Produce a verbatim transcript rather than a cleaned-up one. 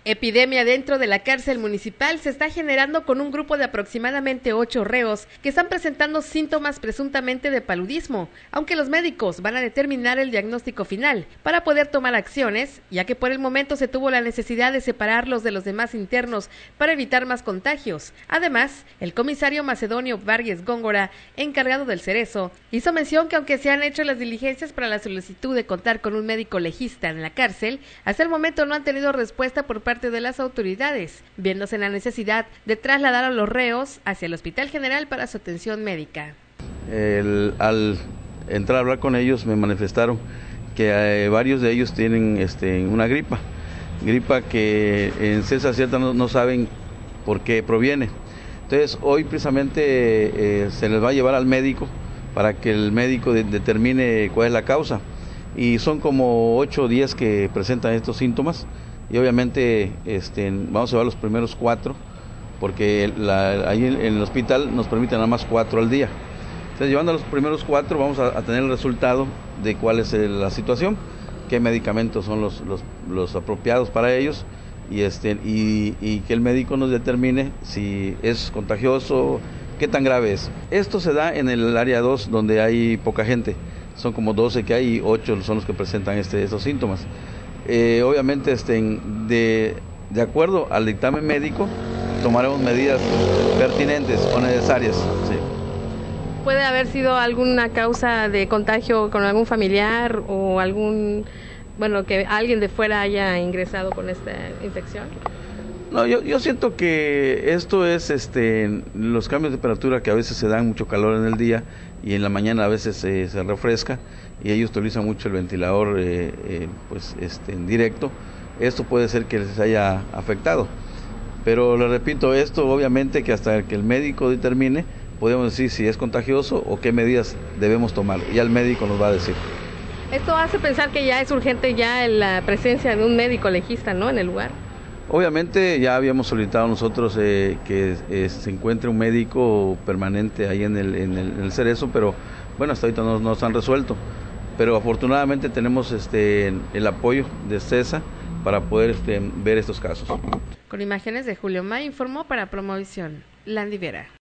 Epidemia dentro de la cárcel municipal se está generando con un grupo de aproximadamente ocho reos que están presentando síntomas presuntamente de paludismo, aunque los médicos van a determinar el diagnóstico final para poder tomar acciones, ya que por el momento se tuvo la necesidad de separarlos de los demás internos para evitar más contagios. Además, el comisario Macedonio Vargas Góngora, encargado del Cerezo, hizo mención que aunque se han hecho las diligencias para la solicitud de contar con un médico legista en la cárcel, hasta el momento no han tenido respuesta por parte de las autoridades, viéndose en la necesidad de trasladar a los reos hacia el Hospital General para su atención médica. El, al entrar a hablar con ellos me manifestaron que eh, varios de ellos tienen este, una gripa, gripa que en ciencia cierta no, no saben por qué proviene. Entonces hoy precisamente eh, se les va a llevar al médico para que el médico de, determine cuál es la causa, y son como ocho o diez que presentan estos síntomas. Y obviamente este, vamos a llevar los primeros cuatro, porque la, ahí en, en el hospital nos permiten nada más cuatro al día. Entonces, llevando a los primeros cuatro, vamos a, a tener el resultado de cuál es el, la situación, qué medicamentos son los, los, los apropiados para ellos, y, este, y, y que el médico nos determine si es contagioso, qué tan grave es. Esto se da en el área dos, donde hay poca gente. Son como doce que hay y ocho son los que presentan este, estos síntomas. Eh, obviamente este, de, de acuerdo al dictamen médico tomaremos medidas pertinentes o necesarias. Sí. ¿Puede haber sido alguna causa de contagio con algún familiar o algún, bueno, que alguien de fuera haya ingresado con esta infección? No, yo, yo siento que esto es este, los cambios de temperatura, que a veces se dan mucho calor en el día y en la mañana a veces eh, se refresca, y ellos utilizan mucho el ventilador eh, eh, pues, este, en directo. Esto puede ser que les haya afectado, pero le repito, esto obviamente que hasta que el médico determine podemos decir si es contagioso o qué medidas debemos tomar, y el médico nos va a decir. Esto hace pensar que ya es urgente ya la presencia de un médico legista, ¿no?, en el lugar. Obviamente ya habíamos solicitado nosotros eh, que eh, se encuentre un médico permanente ahí en el, en el, en el Cerezo, pero bueno, hasta ahorita no, no se han resuelto. Pero afortunadamente tenemos este, el apoyo de CESA para poder este, ver estos casos. Con imágenes de Julio May, informó para Promovisión Landy Vera.